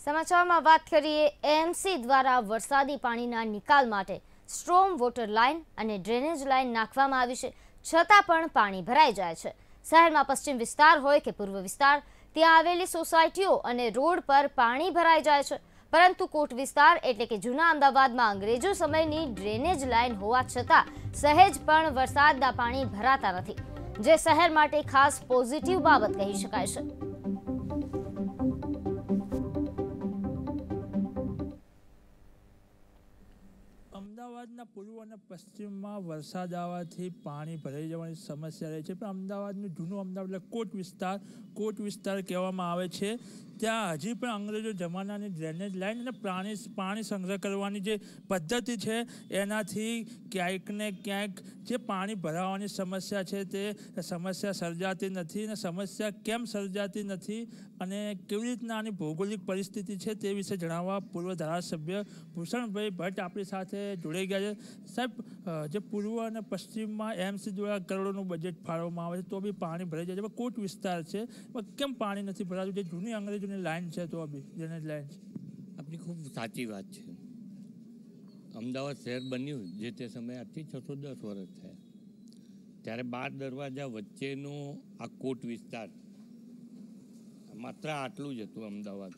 સમાચારમાં વાત કરીએ એએમસી દ્વારા વરસાદી પાણીના નિકાલ માટે સ્ટ્રોમ વોટર લાઇન અને ડ્રેનેજ લાઇન નાખવામાં આવી છે, છતાં પણ પાણી ભરાઈ જાય છે। શહેરમાં પશ્ચિમ વિસ્તાર હોય કે પૂર્વ વિસ્તાર, ત્યાં આવેલી સોસાયટીઓ અને રોડ પર પાણી ભરાઈ જાય છે, પરંતુ કોટ વિસ્તાર એટલે કે જૂના અમદાવાદમાં અંગ્રેજો સમયની ડ્રેનેજ લાઇન હોવા છતાં સહેજ પણ વરસાદના પાણી ભરાતા નથી, જે શહેર માટે ખાસ પોઝિટિવ બાબત કહી શકાય છે। અમદાવાદના પૂર્વ અને પશ્ચિમમાં વરસાદ આવવાથી પાણી ભરાઈ જવાની સમસ્યા રહે છે, પણ અમદાવાદનું જૂનું અમદાવાદ એટલે કોટ વિસ્તાર કહેવામાં આવે છે, ત્યાં હજી પણ અંગ્રેજો જમાનાની ડ્રેનેજ લાઇન અને પાણી સંગ્રહ કરવાની જે પદ્ધતિ છે એનાથી ક્યાંક ને ક્યાંક જે પાણી ભરાવાની સમસ્યા છે તે સમસ્યા સર્જાતી નથી, અને સમસ્યા કેમ સર્જાતી નથી અને કેવી રીતના આની ભૌગોલિક પરિસ્થિતિ છે તે વિશે જણાવવા પૂર્વ ધારાસભ્ય ભૂષણભાઈ ભટ્ટ આપણી સાથે જોડાઈ ગયા છે। સાહેબ, જે પૂર્વ અને પશ્ચિમમાં એએમસી દ્વારા કરોડોનું બજેટ ફાળવવામાં આવે છે તો બી પાણી ભરાઈ જાય છે, કોટ વિસ્તાર છે, કેમ પાણી નથી ભરાતું? જે જૂની અંગ્રેજોની લાઈન છે તો બી ડ્રેનેજ લાઈન છે। આપણી ખૂબ સાચી વાત છે। અમદાવાદ શહેર બન્યું જે તે સમયે આજથી 610 વર્ષ થયા, ત્યારે 12 દરવાજા વચ્ચેનો આ કોટ વિસ્તાર માત્ર આટલું જ હતું। અમદાવાદ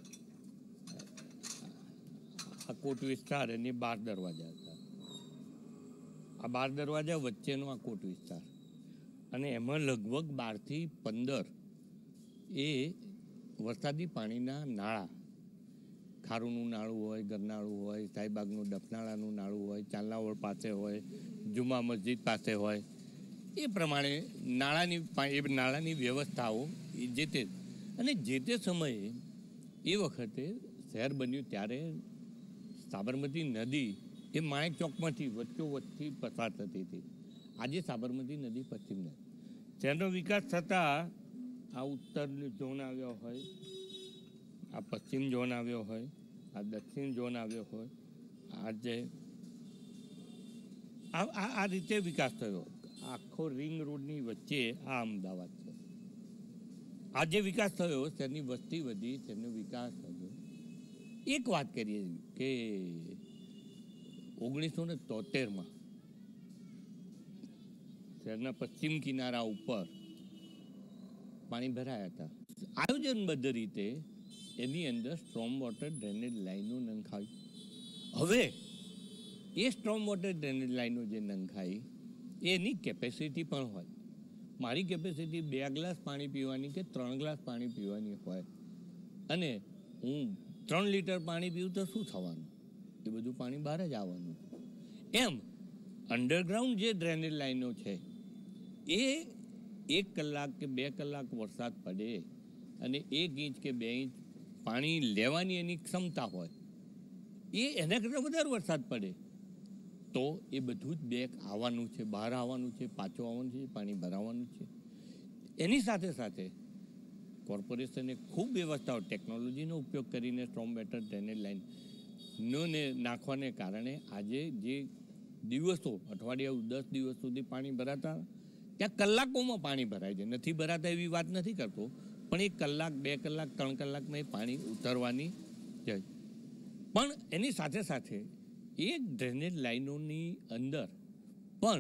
આ કોટ વિસ્તાર એની 12 દરવાજા હતા, આ 12 દરવાજા વચ્ચેનો આ કોટ વિસ્તાર, અને એમાં લગભગ 12 થી 15 એ વરસાદી પાણીના નાળા, ખારુનું નાળું હોય, ગરનાળું હોય, સાઈબાગનું ડફનાળાનું નાળું હોય, ચાંદલાવડ પાસે હોય, જુમા મસ્જિદ પાસે હોય, એ પ્રમાણે નાળાની વ્યવસ્થાઓ જે તે, અને જે તે સમયે એ વખતે શહેર બન્યું ત્યારે સાબરમતી નદી એ માણેક ચોકમાંથી વચ્ચોવચ્ચથી પસાર થતી હતી। આજે સાબરમતી નદી પશ્ચિમ નદી, શહેરનો વિકાસ થતાં આ ઉત્તર ઝોન આવ્યો હોય, આ પશ્ચિમ ઝોન આવ્યો હોય, આ દક્ષિણ ઝોન આવ્યો હોય, આજે આ રીતે વિકાસ થયો। આખો રિંગ રોડની વચ્ચે આ અમદાવાદ છે। આ જે વિકાસ થયો, શહેરની વસ્તી વધી, શહેરનો વિકાસ થયો। એક વાત કરીએ કે 1973માં શહેરના પશ્ચિમ કિનારા ઉપર પાણી ભરાયા હતા। આયોજનબદ્ધ રીતે એની અંદર સ્ટ્રોમ વોટર ડ્રેનેજ લાઈનો નંખાઈ। હવે એ સ્ટ્રોમ વોટર ડ્રેનેજ લાઈનો જે નંખાઈ એની કેપેસિટી પણ હોય, મારી કેપેસિટી 2 ગ્લાસ પાણી પીવાની કે 3 ગ્લાસ પાણી પીવાની હોય, અને હું 3 લીટર પાણી પીવું તો શું થવાનું? એ બધું પાણી બહાર જ આવવાનું। એમ અંડરગ્રાઉન્ડ જે ડ્રેનેજ લાઈનો છે એ 1 કલાક કે 2 કલાક વરસાદ પડે અને 1 ઇંચ કે 2 ઇંચ પાણી લેવાની એની ક્ષમતા હોય, એના કરતાં વધારે વરસાદ પડે તો એ બધું જ બેક આવવાનું છે, બહાર આવવાનું છે, પાછું આવવાનું છે, પાણી ભરાવાનું છે। એની સાથે સાથે કોર્પોરેશને ખૂબ વ્યવસ્થાઓ, ટેકનોલોજીનો ઉપયોગ કરીને સ્ટ્રોમ વોટર ડ્રેનેજ લાઈનને નાખવાને કારણે આજે જે દિવસો, અઠવાડિયા 10 દિવસ સુધી પાણી ભરાતા, ત્યાં કલાકોમાં પાણી ભરાય છે। નથી ભરાતા એવી વાત નથી કરતો, પણ 1 કલાક, 2 કલાક, 3 કલાકમાં એ પાણી ઉતરવાની છે। પણ એની સાથે સાથે એ ડ્રેનેજ લાઈનોની અંદર પણ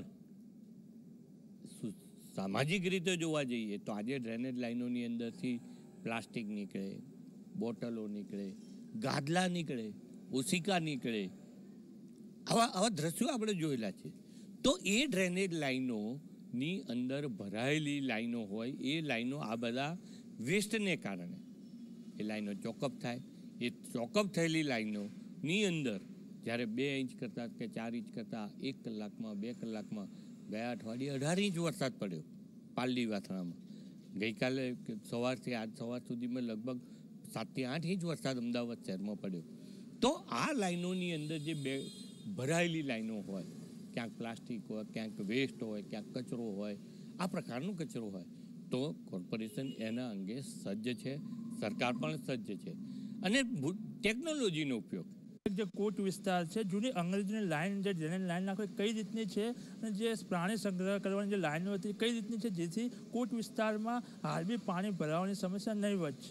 સામાજિક રીતે જોવા જઈએ તો આજે ડ્રેનેજ લાઈનોની અંદરથી પ્લાસ્ટિક નીકળે, બોટલો નીકળે, ગાદલા નીકળે, ઓશિકા નીકળે, આવા દ્રશ્યો આપણે જોયેલા છે। તો એ ડ્રેનેજ લાઈનોની અંદર ભરાયેલી લાઈનો હોય, એ લાઈનો આ બધા વેસ્ટને કારણે એ લાઈનો ચોકઅપ થાય। એ ચોકઅપ થયેલી લાઈનોની અંદર જ્યારે 2 ઇંચ કરતાં કે 4 ઇંચ કરતાં 1 કલાકમાં, 2 કલાકમાં, ગયા અઠવાડિયે 18 ઇંચ વરસાદ પડ્યો પાલડી વાથણામાં, ગઈકાલે સવારથી આજ સવાર સુધીમાં લગભગ 7 થી 8 ઇંચ વરસાદ અમદાવાદ શહેરમાં પડ્યો। તો આ લાઈનોની અંદર જે ભરાયેલી લાઈનો હોય, ક્યાંક પ્લાસ્ટિક હોય, ક્યાંક વેસ્ટ હોય, ક્યાંક કચરો હોય, આ પ્રકારનો કચરો હોય, તો કોર્પોરેશન એના અંગે સજ્જ છે, સરકાર પણ સજ્જ છે, અને ટેકનોલોજીનો ઉપયોગ। જે કોટ વિસ્તાર છે, જૂની અંગ્રેજોની લાઈન, જે ડ્રેનેજ લાઈન નાખો કઈ રીતની છે, અને જે પ્રાણી સંગ્રહ કરવાની જે લાઈનો હતી કઈ રીતની છે, જેથી કોટ વિસ્તારમાં હાલ બી પાણી ભરાવાની સમસ્યા નહીવત છે?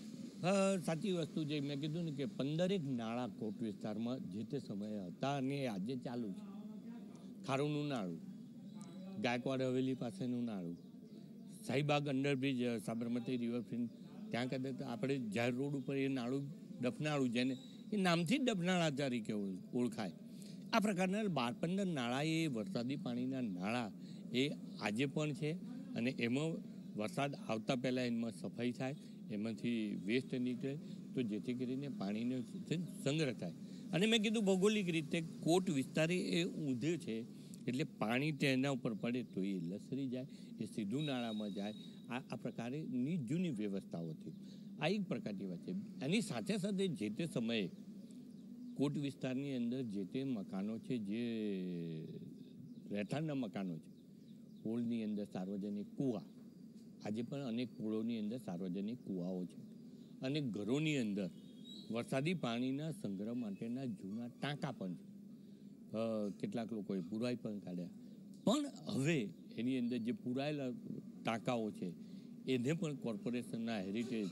સાચી વસ્તુ જે મેં કીધું ને કે 15 નાળા કોટ વિસ્તારમાં જે તે સમયે હતા અને આજે ચાલુ છે. ખારુંનું નાળું, ગાયકવાડ હવેલી પાસેનું નાળું, શાહીબાગ અંડરબ્રિજ, સાબરમતી રિવરફ્રન્ટ, ત્યાં કદાચ આપણે જાહેર રોડ ઉપર એ નાળું ડફનાળું, જેને એ નામથી જ ડફનાળા તરીકે ઓળખાય. આ પ્રકારના 12-15 નાળા એ વરસાદી પાણીના નાળા એ આજે પણ છે અને એમાં વરસાદ આવતા પહેલાં એમાં સફાઈ થાય, એમાંથી વેસ્ટ નીકળે તો જેથી કરીને પાણીનો સંગ્રહ થાય. અને મેં કીધું ભૌગોલિક રીતે કોટ વિસ્તાર એ ઊંધે છે એટલે પાણી તેના ઉપર પડે તો એ લસરી જાય, એ સીધું નાળામાં જાય. આ પ્રકારની જૂની વ્યવસ્થાઓ હતી. આ એક પ્રકારની વાત છે. એની સાથે સાથે જે તે સમયે કોટ વિસ્તારની અંદર જે તે મકાનો છે, જે રહેઠાણના મકાનો છે, પોળની અંદર સાર્વજનિક કૂવા, આજે પણ અનેક પોળોની અંદર સાર્વજનિક કૂવાઓ છે અને ઘરોની અંદર વરસાદી પાણીના સંગ્રહ માટેના જૂના ટાંકા પણ છે. કેટલાક લોકોએ પુરાઈ પણ કાઢ્યા, પણ હવે એની અંદર જે પુરાયેલા ટાંકાઓ છે એને પણ કોર્પોરેશનના હેરિટેજ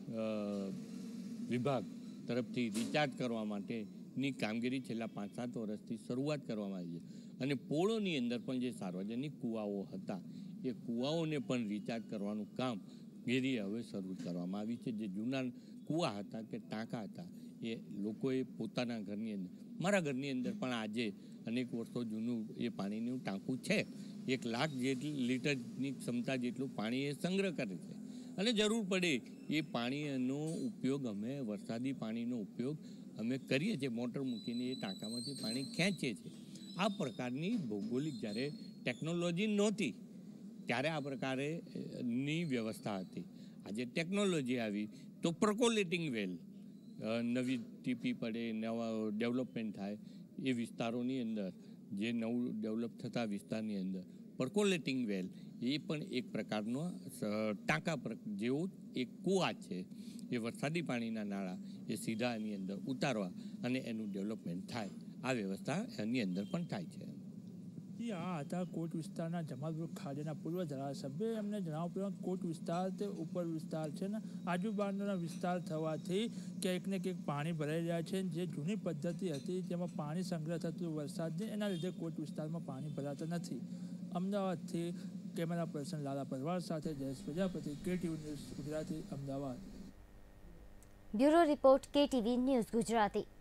વિભાગ તરફથી રિચાર્જ કરવા માટેની કામગીરી છેલ્લા 5-7 વર્ષથી શરૂઆત કરવામાં આવી છે. અને પોળોની અંદર પણ જે સાર્વજનિક કૂવાઓ હતા એ કૂવાઓને પણ રિચાર્જ કરવાનું કામ ગેરી હવે શરૂ કરવામાં આવી છે. જે જૂના કૂવા હતા કે ટાંકા હતા એ લોકોએ પોતાના ઘરની અંદર, મારા ઘરની અંદર પણ આજે અનેક વર્ષો જૂનું એ પાણીનું ટાંકું છે. 1 લાખ લીટરની ક્ષમતા જેટલું પાણી એ સંગ્રહ કરે છે અને જરૂર પડે એ પાણીનો ઉપયોગ અમે વરસાદી પાણીનો ઉપયોગ અમે કરીએ છીએ. મોટર મૂકીને એ ટાંકામાંથી પાણી ખેંચીએ છીએ. આ પ્રકારની ભૌગોલિક જ્યારે ટેકનોલોજી નહોતી ત્યારે આ પ્રકારેની વ્યવસ્થા હતી. આજે ટેકનોલોજી આવી તો પ્રકોલેટિંગ વેલ, નવી ટીપી પડે, નવા ડેવલપમેન્ટ થાય એ વિસ્તારોની અંદર, જે નવું ડેવલપ થતા વિસ્તારની અંદર પર્કોલેટિંગ વેલ એ પણ એક પ્રકારનો ટાંકા જેવો એક કૂવા છે. એ વરસાદી પાણીના નાળા એ સીધા એની અંદર ઉતારવા અને એનું ડેવલપમેન્ટ થાય, આ વ્યવસ્થા એની અંદર પણ થાય છે. આ હતા કોટ વિસ્તારના જમાલપુર ખાડીના પૂર્વ ધારાસભ્ય. એમને જણાવ્યું કે કોટ વિસ્તાર તે ઉપર વિસ્તાર છે ને આજુબાજુના વિસ્તાર થવાથી ક્યાંક ને ક્યાંક પાણી ભરાઈ રહ્યા છે. જે જૂની પદ્ધતિ હતી જેમાં પાણી સંગ્રહ થતું વરસાદને, એના લીધે કોટ વિસ્તારમાં પાણી ભરાતું નથી. અમદાવાદથી કેમેરા પર્સન લાલા પરવાર સાથે Jayesh Prajapati, KTV news Gujarati, Ahmedabad. Bureau report, KTV news Gujarati.